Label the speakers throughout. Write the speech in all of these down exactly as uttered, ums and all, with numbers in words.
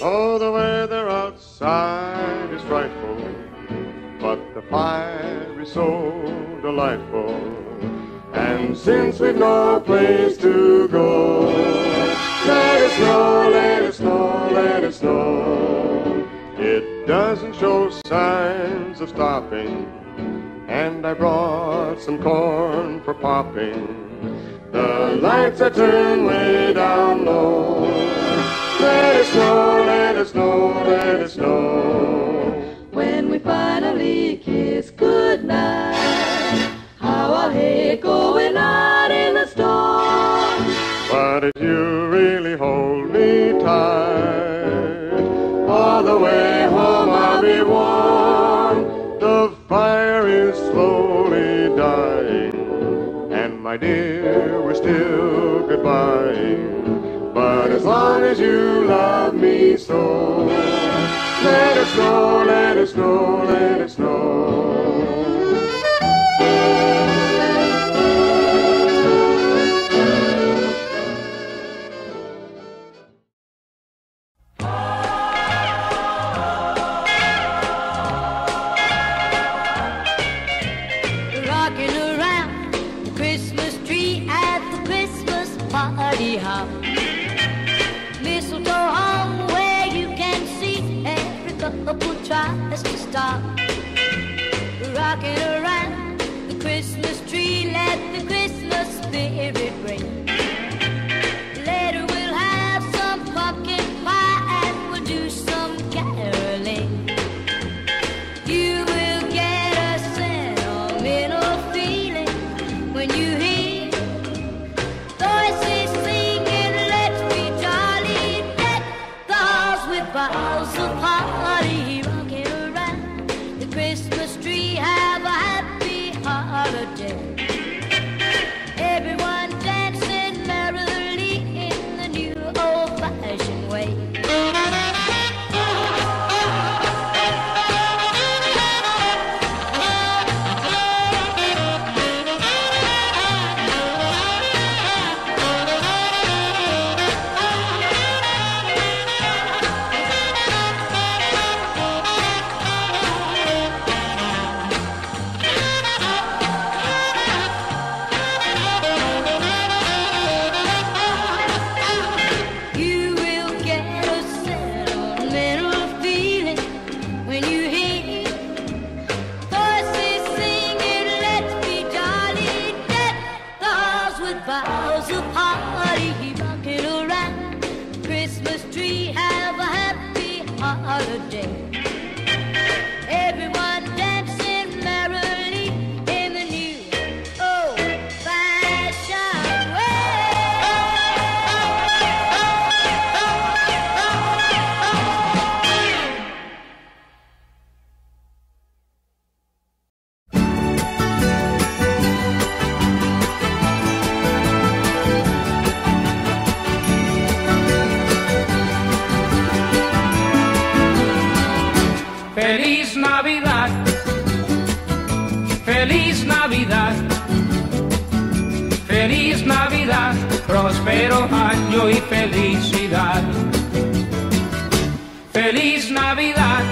Speaker 1: Oh, the weather outside is frightful, but the fire is so delightful. And since we've no place to go, let it snow, let it snow, let it snow. It doesn't show signs of stopping, and I brought some corn for popping. The lights are turned way down low. Let it snow, let it snow, let it snow.
Speaker 2: When we finally kiss goodnight, how I hate going out in the storm.
Speaker 1: But if you really hold me tight, all the way home I'll be warm. The fire is slowly dying, and my dear, we're still goodbying. But as long as you love me so, let it snow, let it snow, let it snow.
Speaker 2: Rocking around the Christmas tree at the Christmas party hop. Mistletoe hung where you can see every couple tries to stop. Rocking around the Christmas tree, let the Christmas spirit ring. Later we'll have some pumpkin pie and we'll do some caroling. You will get a sentimental feeling when you hear voices singing, let's be jolly, deck the halls with boughs of holly. Rocking around the Christmas tree, have a happy holiday. Everyone dancing merrily in the new old-fashioned way. You will get a sentimental feeling when you hear voices singing, let's be jolly, deck the halls with boughs of holly. Rocking around the Christmas tree, have a happy holiday. Everyone dancing merrily in the new old-fashioned
Speaker 3: Feliz Navidad, Feliz Navidad, Feliz Navidad, próspero año y felicidad. Feliz Navidad,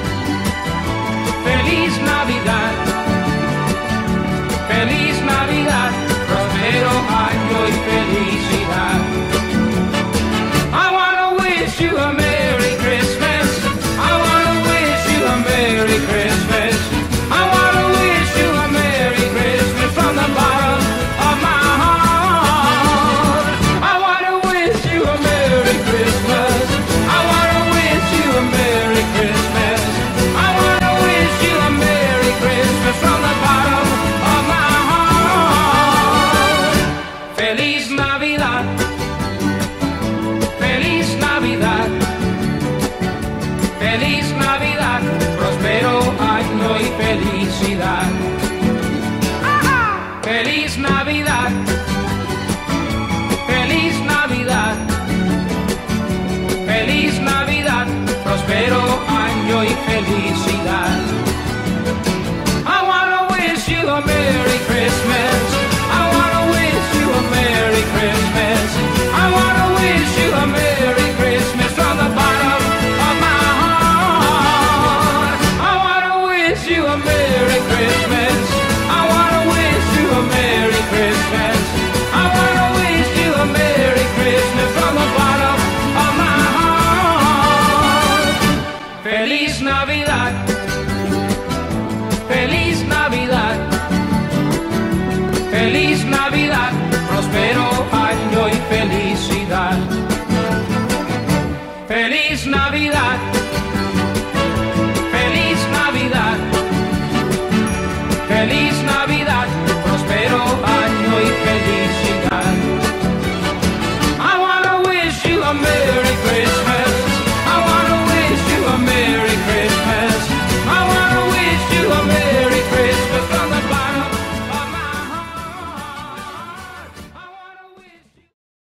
Speaker 3: Feliz Navidad, Feliz Navidad, próspero año y felicidad. I wanna wish you a Merry Christmas. I wanna wish you a Merry Christmas. I wanna wish you a Merry Christmas from the bottom of my heart. I wanna wish you a Merry Christmas. I wanna wish you a Merry Christmas. I wanna wish you a Merry Christmas from the bottom of my heart. Feliz Navidad, Feliz Navidad, Feliz Navidad, próspero año y felicidad. Feliz Navidad, Feliz Navidad, Feliz Navidad, próspero año y felicidad. I wanna wish you a Merry Christmas. I wanna wish you a Merry Christmas. I wanna wish you a Merry Christmas from the bottom Feliz Navidad, feliz Navidad, feliz Navidad, próspero año y felicidad. I wanna wish you a Merry Christmas. I wanna wish you a Merry Christmas. I wanna wish you a Merry Christmas from the bottom of my heart. I wanna wish you.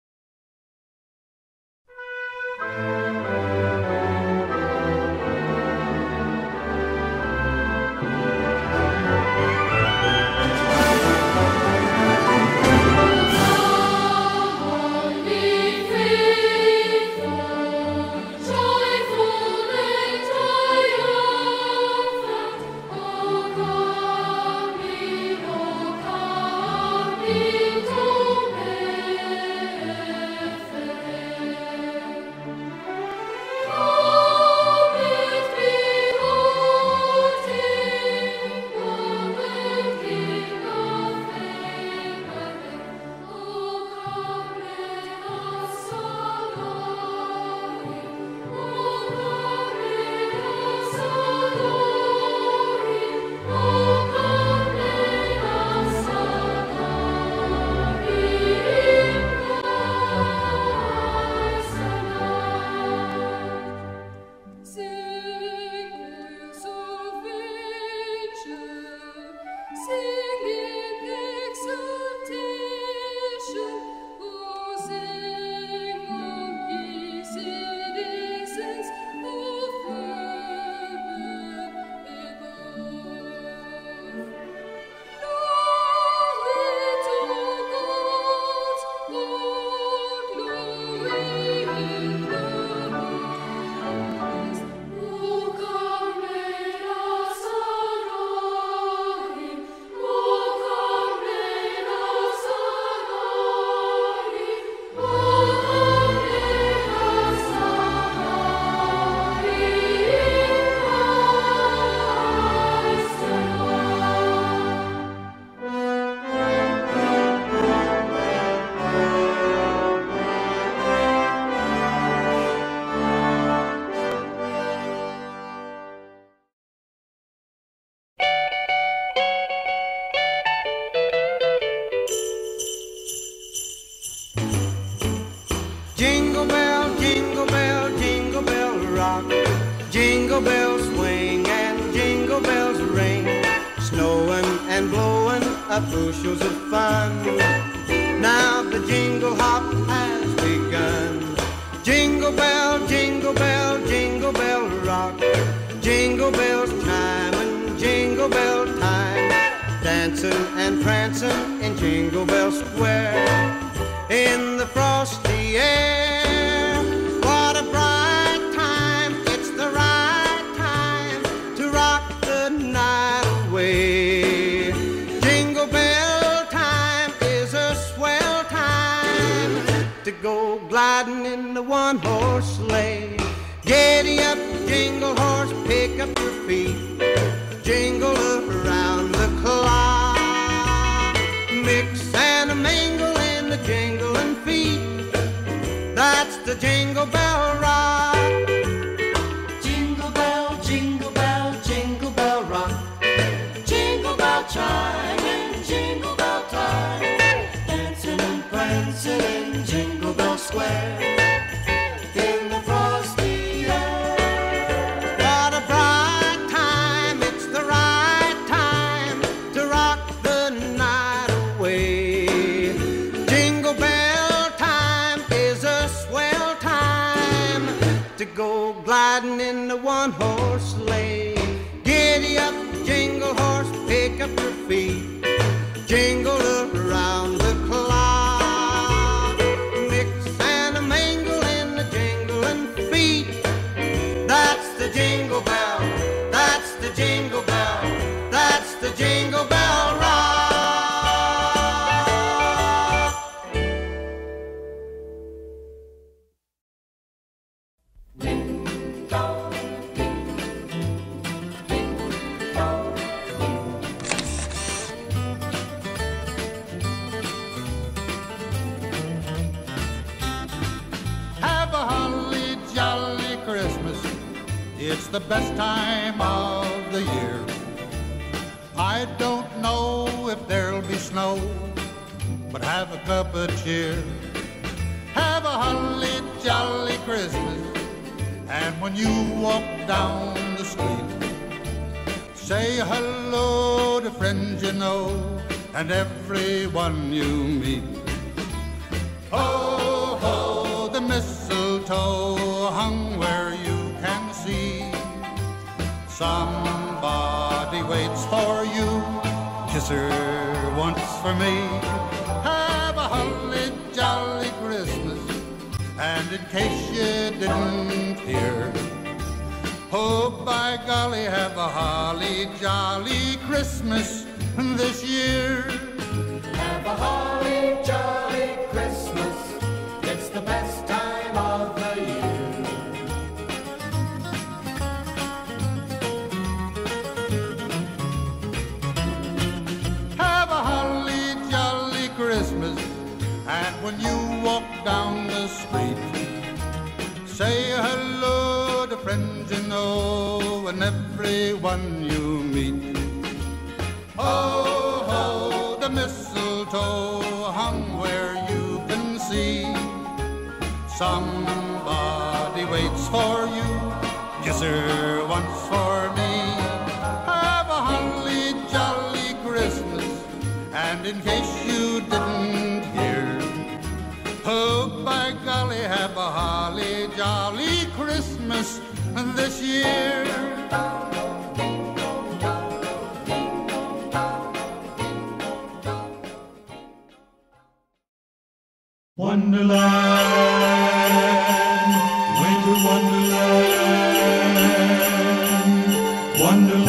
Speaker 4: Jingle bell, jingle bell, jingle bell rock. Jingle bells swing and jingle bells ring. Snowing and blowing up bushels of fun. Now the jingle hop has begun. Jingle bell, jingle bell, jingle bell rock. Jingle bells chime and jingle bell time. Dancing and prancing in Jingle Bell Square. In the frosty air, what a bright time. It's the right time to rock the night away. Jingle bell time is a swell time to go gliding in the one-horse sleigh. Giddy up, jingle horse, pick up your feet. Jingle around the clock. Mix and a mingle in the jingling feet. That's the Jingle Bell Rock. Jingle bell, jingle bell, jingle bell rock. Jingle bell chime and jingle bell time. Dancing and prancing in Jingle Bell Square. In the frosty air. What a bright time, it's the right time to rock the night away. Jingle bell time is a swell time to go gliding in the one-horse sleigh. Giddy up, jingle horse, pick up your feet. Jingle around the clock. Mix and a mingle in the jingling feet. That's the jingle bell, that's the jingle bell, that's the Jingle Bell Rock.
Speaker 5: It's the best time of the year. I don't know if there'll be snow, but have a cup of cheer. Have a holly jolly Christmas, and when you walk down the street, say hello to friends you know and everyone you meet. Ho, ho, the mistletoe hung where you can see. Somebody waits for you, kiss her once for me. Have a holly jolly Christmas, and in case you didn't hear, oh, by golly, have a holly jolly Christmas this year.
Speaker 6: Have a holly jolly Christmas, it's the best time of the year.
Speaker 5: Have a holly jolly Christmas, and when you walk down the street, say hello to friends you know and everyone you meet. Ho, ho, the mistletoe hung where you can see. Somebody waits for you, kiss her once for me. Have a holly jolly Christmas, and in case you didn't hear, oh, by golly, have a holly jolly Christmas this year.
Speaker 7: Wonderland, winter wonderland,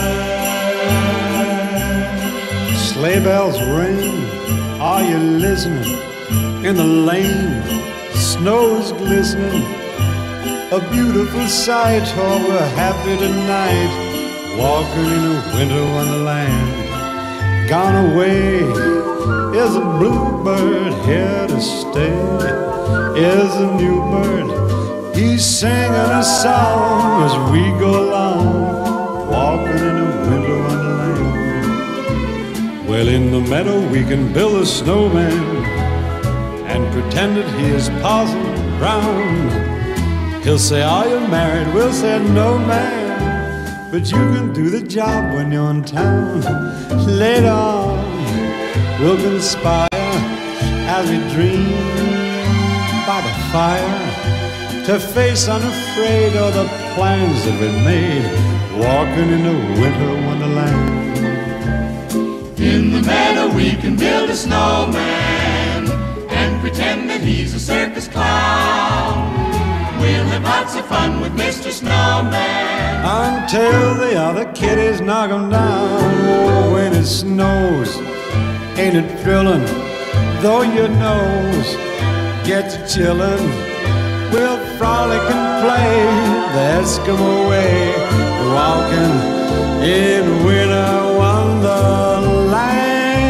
Speaker 7: wonderland.
Speaker 8: Sleigh bells ring, are you listening? In the lane, snow's glistening, a beautiful sight. Oh, we're happy tonight, walking in a winter wonderland. Gone away is a bluebird, here to stay is a new bird. He's singing a song as we go along, walking in a winter wonderland. Well, in the meadow we can build a snowman and pretend that he is Parson Brown. He'll say, are you married? We'll say, no, man, but you can do the job when you're in town. Later on, we'll conspire as we dream by the fire to face unafraid all the plans that we made, walking in a winter wonderland.
Speaker 6: In the meadow we can build a snowman and pretend that he's a circus clown. We'll have lots of fun with Mister Snowman
Speaker 8: until the other kiddies knock him down. Oh, when it snows, ain't it thrilling? Though your nose gets chillin', we'll frolic and play the Eskimo way, walking in winter wonderland.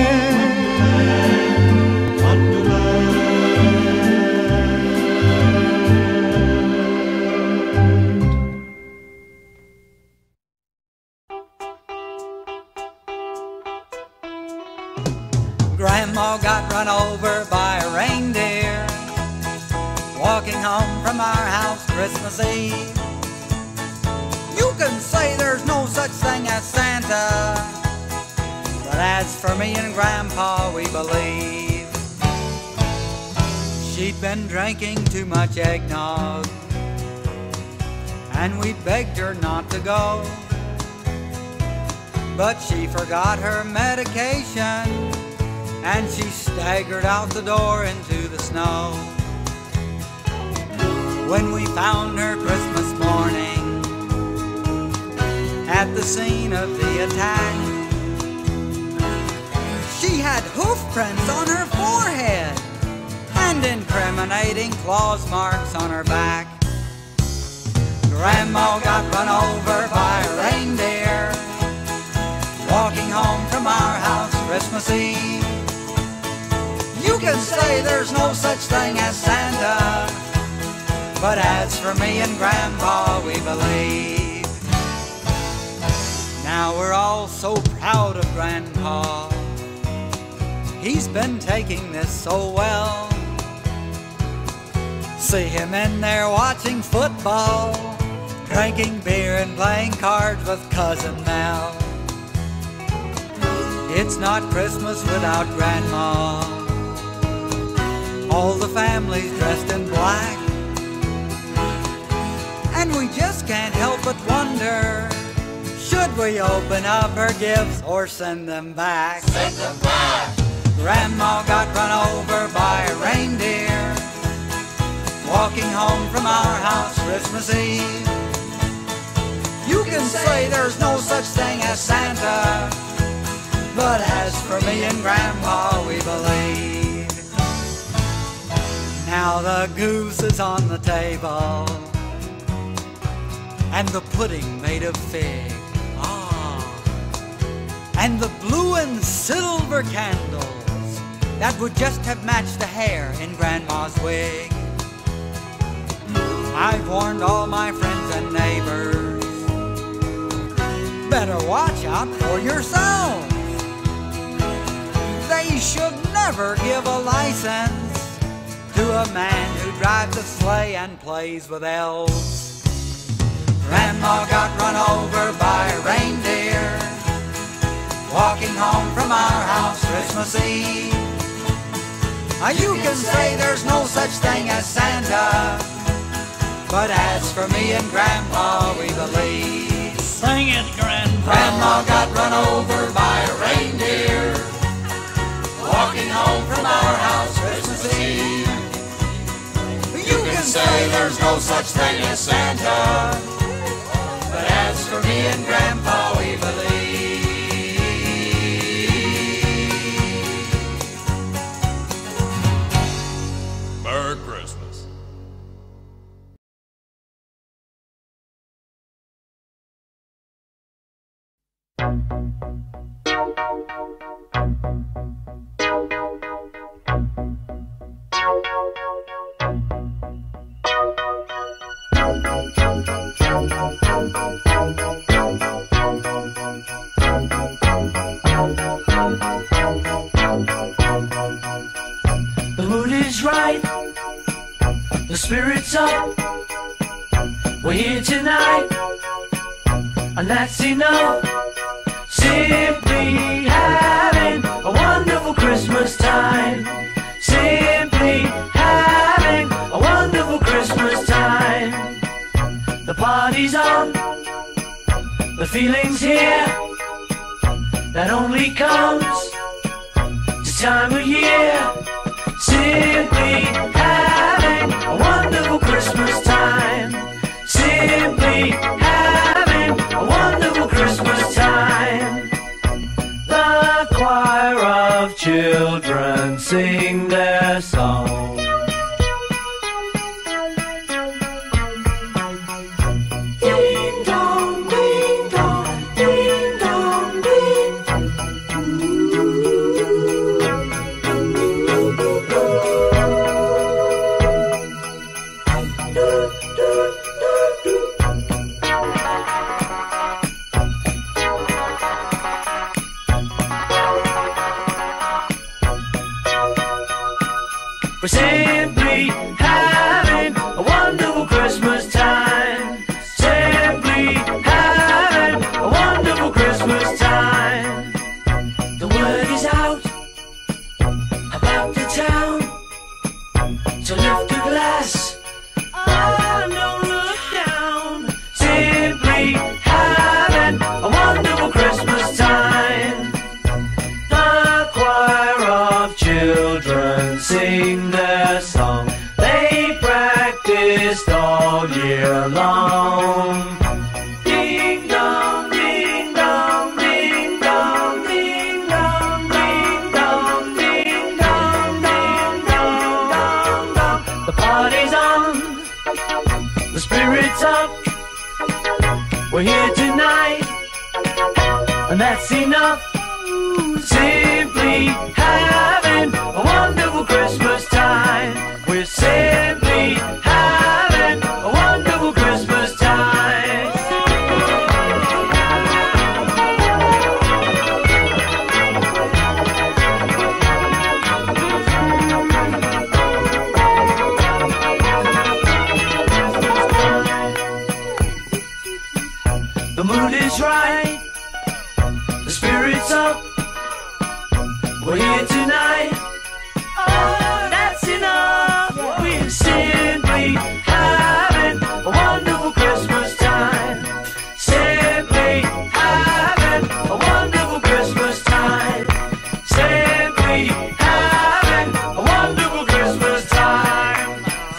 Speaker 9: Grandma got run over by a reindeer walking home from our house Christmas Eve. You can say there's no such thing as Santa, but as for me and Grandpa, we believe. She'd been drinking too much eggnog, and we begged her not to go, but she forgot her medication and she staggered out the door into the snow. When we found her Christmas morning at the scene of the attack, she had hoof prints on her forehead and incriminating claws marks on her back. Grandma got run over by a reindeer walking home from our house Christmas Eve. You can say there's no such thing as Santa, but as for me and Grandpa, we believe. Now we're all so proud of Grandpa. He's been taking this so well. See him in there watching football, drinking beer and playing cards with Cousin Mel. It's not Christmas without Grandma. All the family's dressed in black, and we just can't help but wonder, should we open up her gifts or send them back?
Speaker 6: Send them back.
Speaker 9: Grandma got run over by a reindeer walking home from our house Christmas Eve. You can say there's no such thing as Santa, but as for me and Grandpa, we believe. Now the goose is on the table, and the pudding made of fig. Ah, and the blue and silver candles that would just have matched the hair in Grandma's wig. I've warned all my friends and neighbors, better watch out for yourselves. They should never give a license to a man who drives a sleigh and plays with elves. Grandma got run over by a reindeer walking home from our house Christmas Eve. Now you can say there's no such thing as Santa, but as for me and Grandpa, we believe.
Speaker 10: Sing it, Grandpa.
Speaker 6: Grandma got run over by a reindeer walking home from our house Christmas Eve. You can say there's no such thing as Santa, but as for me and Grandpa, we believe. Merry Christmas.
Speaker 10: The mood is right, the spirit's up. We're here tonight, and that's enough. Simply having a wonderful Christmas time. Simply having a wonderful Christmas time. The party's on, the feeling's here, that only comes this time of year. Simply having a wonderful Christmas time. Simply having a wonderful Christmas time. The choir of children sing their song. Ding dong, ding dong, ding dong, ding. We're simply having a wonderful Christmas time. Simply having a wonderful Christmas time. The word is out about the town, so lift a glass, oh, don't look down. Simply having a wonderful Christmas time. The choir of children sing their song. They practiced all year long. Ding dong, ding dong, ding dong, ding dong, ding dong, ding dong, ding dong, dong, dong. The party's on, the spirit's up. We're here tonight, and that's enough. Simply having a wonderful Christmas time. We're simply having a wonderful Christmas time. The mood is right, the spirit's up. We're here tonight. Oh, that's enough. We're simply having a wonderful Christmas time. Simply having a wonderful Christmas time. Simply having a wonderful Christmas time.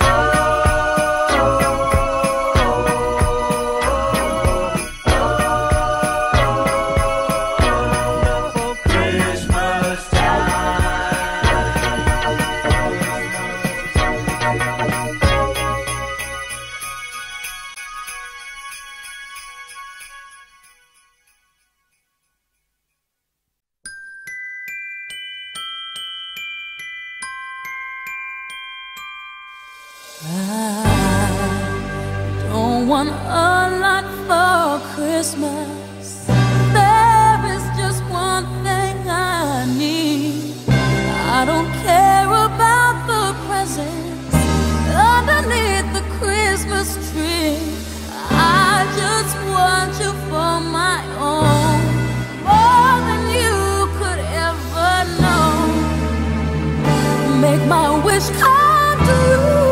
Speaker 11: Don't want a lot for Christmas. There is just one thing I need. I don't care about the presents underneath the Christmas tree. I just want you for my own, more than you could ever know. Make my wish come true.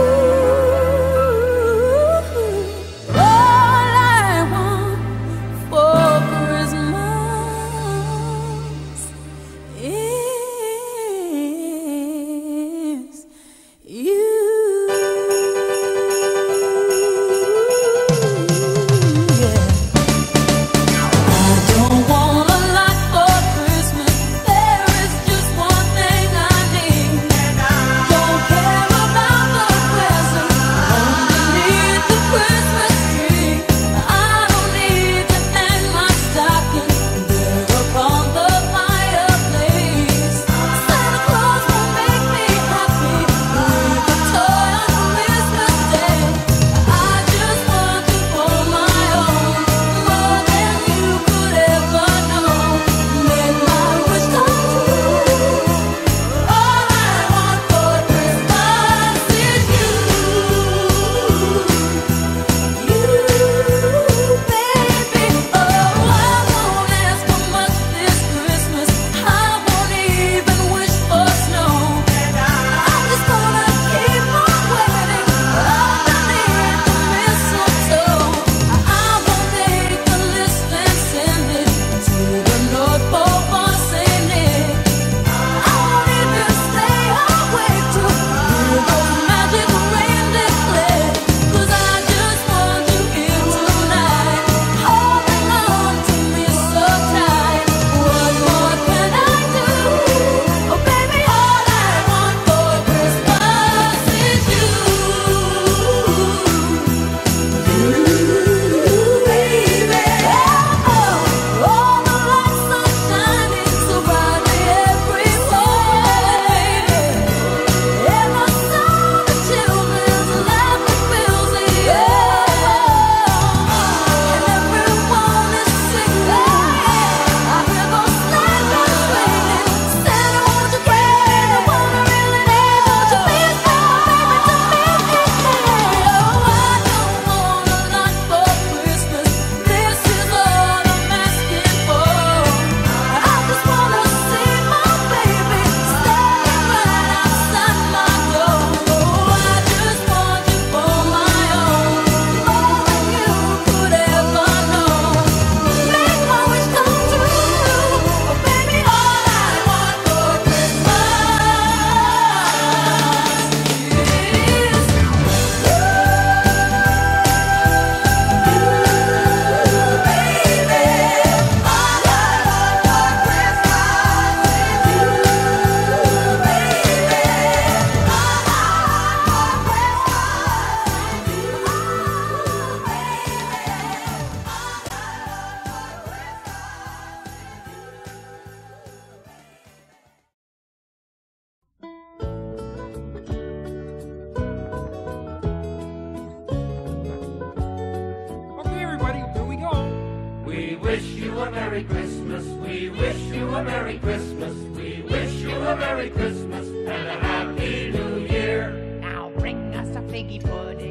Speaker 10: a Merry Christmas. We wish you a Merry Christmas. We wish you a Merry Christmas and a Happy New Year.
Speaker 12: Now bring us a figgy pudding now.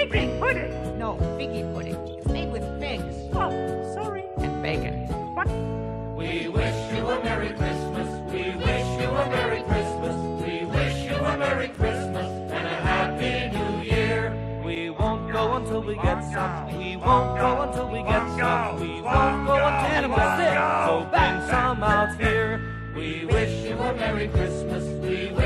Speaker 12: Figgy pudding.
Speaker 13: No, figgy pudding. It's made with figs.
Speaker 12: Oh, sorry.
Speaker 13: And bacon.
Speaker 12: What?
Speaker 10: We wish you a Merry Christmas. We wish you a Merry Christmas. We wish you a Merry Christmas and a Happy New Year.
Speaker 14: We won't go until we get some. We won't go until we get some. We won't go until we get sick. So bring some out here.
Speaker 10: We wish you a Merry Christmas. We wish